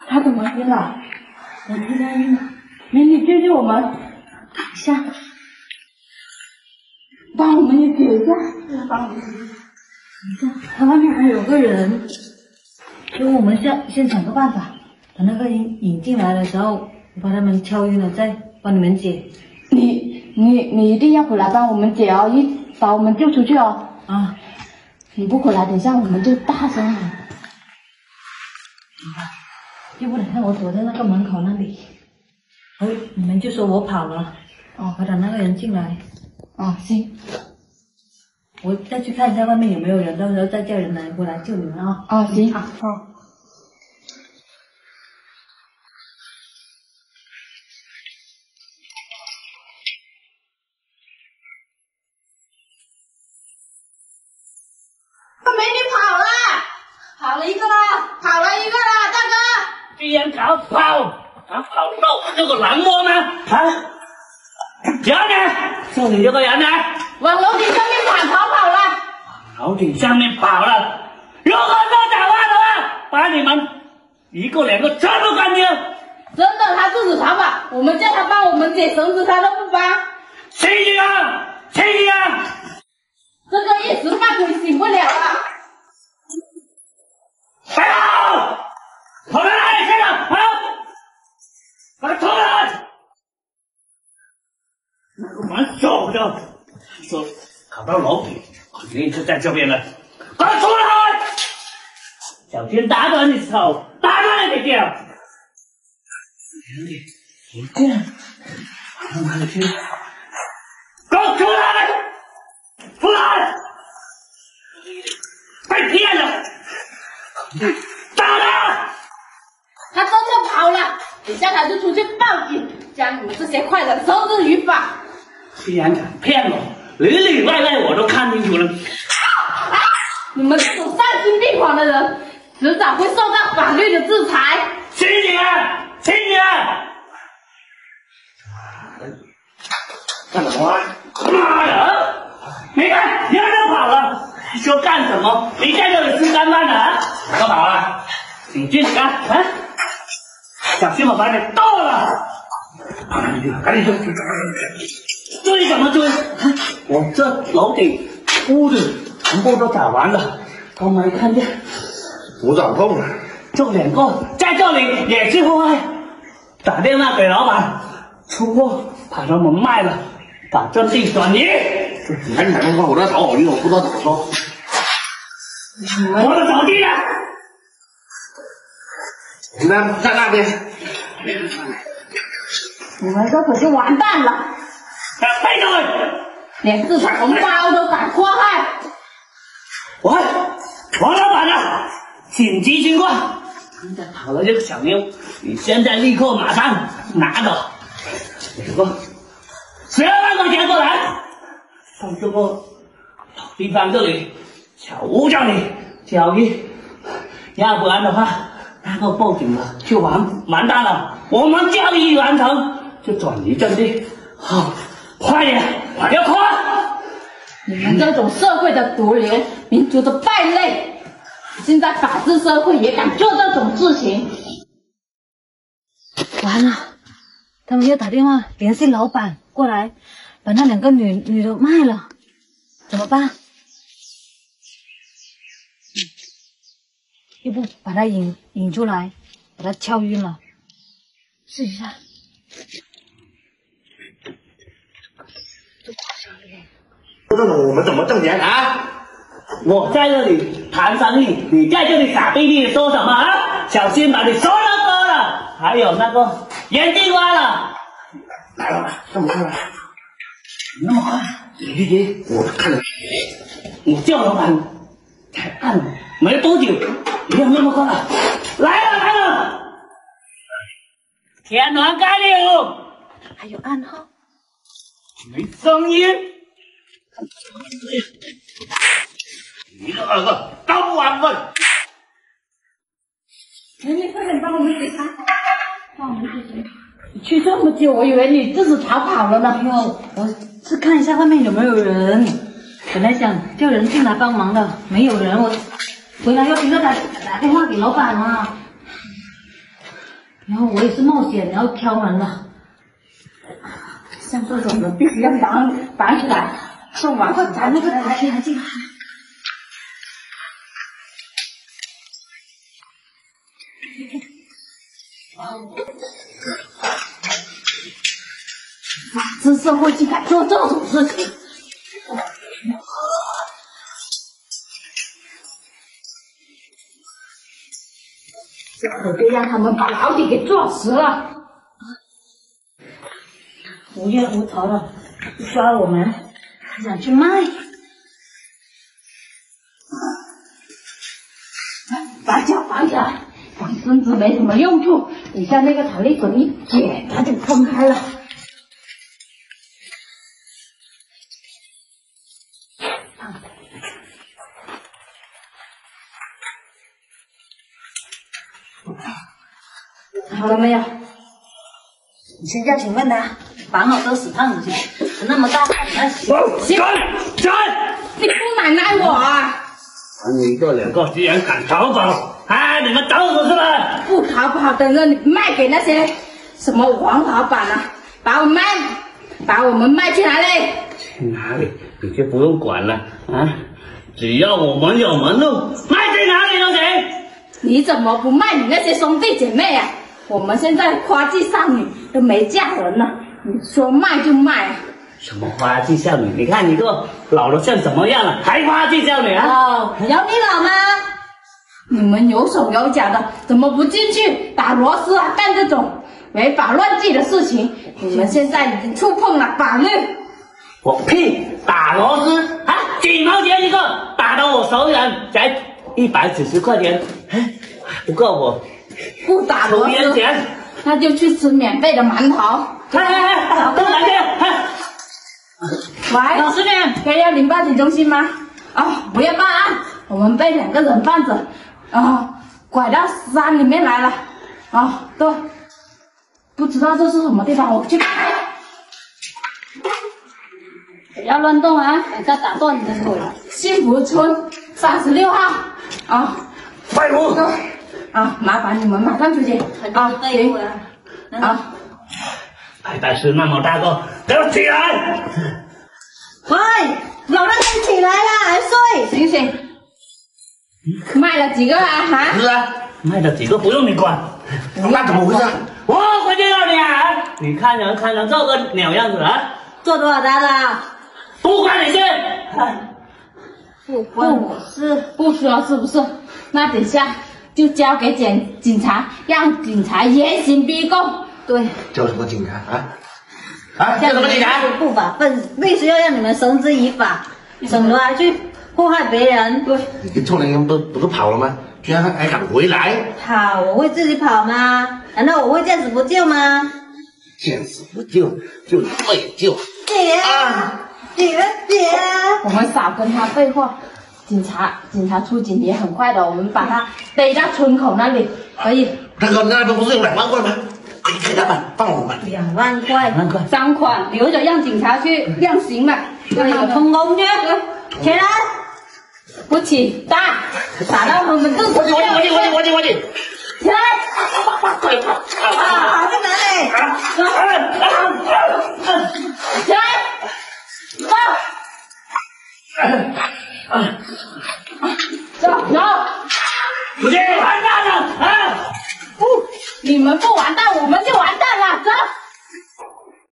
他怎么晕了？我听他晕了。美女救救我们！等一下，帮我们也解一下。帮我们解一下。等一下，他外面还有个人。所以我们先想个办法，等那个人引进来的时候，我把他们敲晕了，再帮你们解。你一定要回来帮我们解哦，把我们救出去哦。啊，你不回来，等一下我们就大声喊。要不等下我躲在那个门口那里，你们就说我跑了。哦，我等那个人进来。哦，行。我再去看一下外面有没有人，到时候再叫人来过来救你们啊。哦，行。好。 美女跑了一个啦，大哥！ 居然敢跑，敢跑到我这个栏窝吗？啊！人呢？这里有个人呢， 往楼顶上面跑了。 楼顶上面跑了，如果说打话的话，把你们一个两个全部干掉。 真的，他自己逃跑，我们叫他帮我们解绳子，他都不帮。 醒啊！ 这个一时半会醒不了啊！ 快跑！跑到哪里去了？啊！快出来！那个门锁着，说跑到楼顶，肯定是在这边了。快出来！小心打断你手，打断你脚。你这样，跑到哪里去？给我出来！出来！被骗了！打他！ 他真的跑了，等下他就出去报警，将你们这些坏人绳之于法。 既然敢骗我，里里外外我都看清楚了。 你们这种丧心病狂的人，迟早会受到法律的制裁。 清醒啊！干什么？妈的！你看，人都跑了，说干什么？你在这里吃干饭的啊？都跑了，你进去干啊！小心我把你剁了！赶紧追！追什么追？我这楼顶屋子全部都找完了，都没看见。 我掌控了。 这两个在这里也是祸害，打电话给老板，出货把他们卖了，把阵地转移。 你赶紧打电话，我在找好运，我不知道怎么说。 我的手机呢？ 你呢？在那边。 你们这可是完蛋了！ 闭嘴！ 连自己同胞都敢祸害！ 王老板啊，紧急情况！刚才跑了这个小妞，你现在立刻马上拿走12万块钱过来，到这个地方这里小屋这里交易，要不然的话，那个报警了就完蛋了。我们交易完成就转移阵地，好，快点，要快！ 你们这种社会的毒瘤，民族的败类，现在法治社会也敢做这种事情， 完了，他们又打电话联系老板过来，把那两个女的卖了，怎么办？要不把他引出来，把他敲晕了，试一下。 这种我们怎么挣钱啊？ 我在这里谈生意，你在这里傻逼逼说什么啊？小心把你手都割了，还有那个眼睛挖了。 来了，这么快？ 那么快？ 你急，我看着。 我叫老板才按没多久，不要那么快。来了！天暖干了， 还有暗号， 没声音。一个二个都不安分。 你快点帮我们解开，帮我们解开。你去这么久，我以为你自己逃跑了呢。 我是看一下外面有没有人，本来想叫人进来帮忙的，没有人，我回来要听到打电话给老板啊。 然后我也是冒险，然后敲门了。 像这种人必须要绑起来，送往快把那个拿进来。 法治社会竟敢做这种事情！这可别让他们把老底给撞死了！ 无冤无头的抓我们，还想去卖？ 把脚绑起来，绑绳子没什么用处，底下那个弹力绳一解，它就分开了。 好了没有？你先叫请问他绑好这死胖子去，那么大还行？ 站！ 你不奶奶我啊！ 你一个两个居然敢逃跑！哎，你们找死是吧？ 不逃跑，等着你卖给那些什么王老板啊，把我们卖去哪里？ 去哪里？你就不用管了啊！只要我们有门路，卖去哪里都行。 你怎么不卖你那些兄弟姐妹啊？我们现在花季少女都没嫁人呢，你说卖就卖啊？ 什么花季少女？你看你个老的像什么样了，还花季少女啊？ 哦，有你老吗？ 你们有手有脚的，怎么不进去打螺丝啊？干这种违法乱纪的事情，你们现在已经触碰了法律。 我屁！打螺丝啊，几毛钱一个，打得我手痒，才190块钱，不够我不打螺抽烟丝， 钱。 那就去吃免费的馒头。 都来这样。 喂，老师呢？可以要领报警中心吗？不要报案，我们被2个人贩子拐到山里面来了。对，不知道这是什么地方，我去看。 不要乱动啊，等下打断你的腿。 幸福村36号。 快我！ 麻烦你们马上出去。 行。 白大师那么大个，给我起来！ 喂，老大先起来啦，还睡？ 醒醒！卖了几个啊？ 是啊，卖了几个不用你管。 那怎么回事？ 我回去让你啊！你看人这个鸟样子啊！ 做多少单了？ 不管你事。 不关我事。 不说是不是？那等下就交给警察，让警察严刑逼供。 对。 叫什么警察啊？叫什么警察？ 不法分子必须要让你们绳之以法，省得还去祸害别人。对。 你跟臭男人不是跑了吗？居然还敢回来？ 跑，我会自己跑吗？难道我会见死不救吗？ 见死不救，就废救。 姐，姐， 我们少跟他废话。警察出警也很快的，我们把他背到村口那里，可以。 那边不是有2万块吗？可以给他们放我们。 2万块。 赃款留着让警察去量刑嘛。 对，充公去。起来。 不起，打到我们肚子。 我去。 起来。 跑去哪里？ 起来。走。 不去，完蛋了啊！ 你们不完蛋，我们就完蛋。